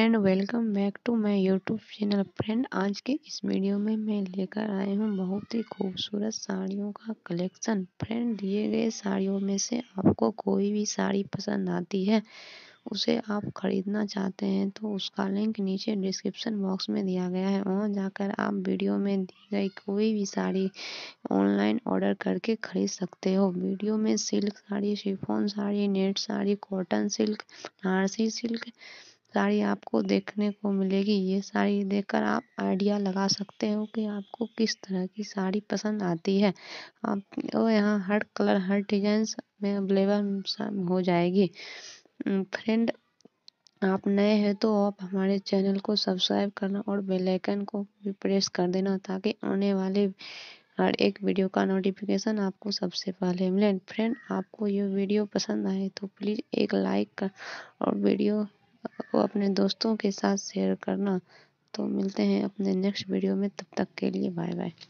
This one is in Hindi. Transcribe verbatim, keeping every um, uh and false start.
Friend, welcome back to my YouTube channel. Friend, आज के इस वीडियो में मैं लेकर आई हूँ बहुत ही खूबसूरत साड़ियों का कलेक्शन। फ्रेंड, दिए गए साड़ियों में से आपको कोई भी साड़ी पसंद आती है, उसे आप खरीदना चाहते हैं तो उसका लिंक नीचे डिस्क्रिप्शन बॉक्स में दिया गया है। वहाँ जाकर आप वीडियो में दी गई कोई भी साड़ी ऑनलाइन ऑर्डर करके खरीद सकते हो। वीडियो में silk sari, chiffon sari, net sari, cotton silk, Banarasi silk sari आपको देखने को मिलेगी। ये साड़ी देखकर आप आइडिया लगा सकते हो कि आपको किस तरह की साड़ी पसंद आती है। आपको यहाँ हर कलर, हर डिजाइन में अवेलेबल हो जाएगी। फ्रेंड, आप नए हैं तो आप हमारे चैनल को सब्सक्राइब करना और बेल आइकन को भी प्रेस कर देना, ताकि आने वाले हर एक वीडियो का नोटिफिकेशन आपको सबसे पहले मिले। फ्रेंड, आपको ये वीडियो पसंद आए तो प्लीज़ एक लाइक कर और वीडियो को अपने दोस्तों के साथ शेयर करना। तो मिलते हैं अपने नेक्स्ट वीडियो में, तब तक के लिए बाय बाय।